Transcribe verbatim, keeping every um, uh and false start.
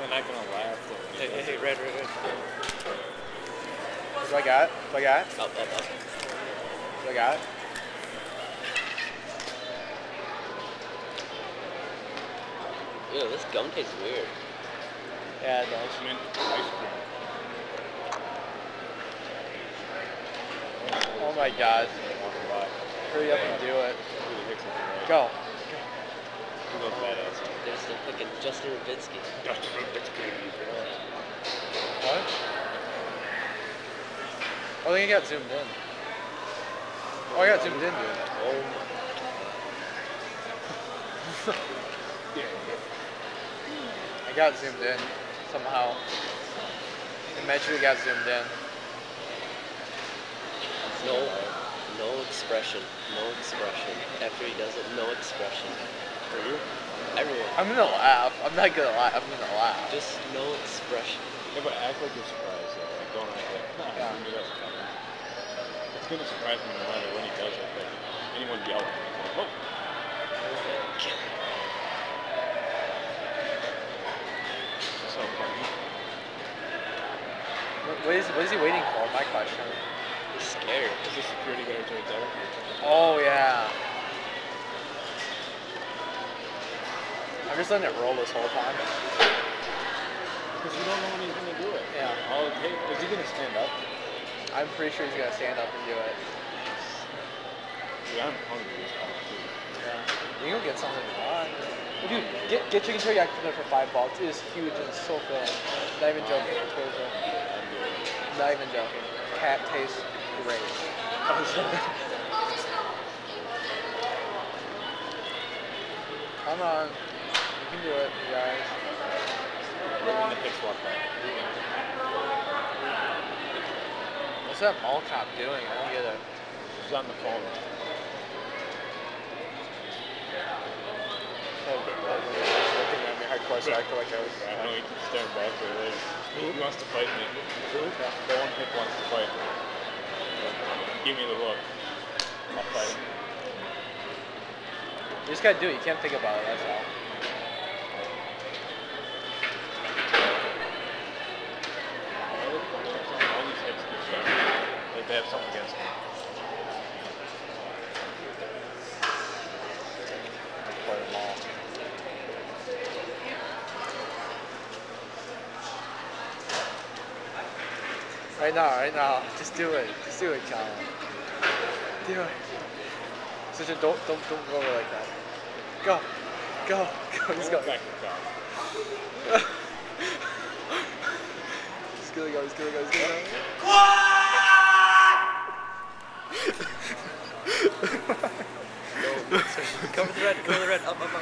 they're not gonna laugh though. Hey, hey, hey, red, red, red. Do I got it? Do I got it? Up, up, up. Do I got it? Ew, this gum tastes weird. Yeah, it does. Mint ice cream. Oh my god. Walking by. Hurry up and do it. Really hits it right. Go. He goes badass. There's the fucking Justin Rubitsky. Justin Rubitsky. What? Oh, I think I got zoomed in. Oh, I got zoomed in, dude. Oh Yeah. I got zoomed in somehow. I magically got zoomed in. no, no expression, no expression. After he does it, no expression. For you? Everyone, I'm gonna laugh. I'm not gonna laugh. I'm gonna laugh. just no expression. Yeah, but act like you're surprised though. Like don't act like, nah, Yeah. I knew that was coming. It's gonna surprise me no matter when he does it. Like anyone yell at me, like, oh. So funny. What, what is what is he waiting for? My question. He's scared. Is the security guards right there? Oh yeah. I'm just letting it roll this whole time. Because you don't know when he's gonna do it. Yeah. All it takes, is he gonna stand up? I'm pretty sure he's gonna stand up and do it. Dude, I'm hungry as hell too. Yeah. You can go get something to buy. Well, dude, get get chicken teriyaki for for five bucks. It is huge and it's so filling. Not even joking. It's really good. I'm good. Not even joking. Cat tastes great. Come on. You can do it, you guys. Right when the picks walk by. What's that mall cop doing? I don't get it. He's on the phone. Oh, looking at me hardcore psycho like I was. I know he keeps staring back there. Like, he, he wants to fight me. The one pick wants to fight. Give me the look. I'll fight him. You just gotta do it. You can't think about it. That's all. All these hits get shot. Like they have something against me. Play them all. Right now, right now. Just do it. Just do it, Colin. Do it. So just don't, don't, don't go over like that. Go. Go. Go. Just go. Back to the car. He's gonna go. He's gonna go. He's gonna go. Cover the red, cover the red, up, up, up.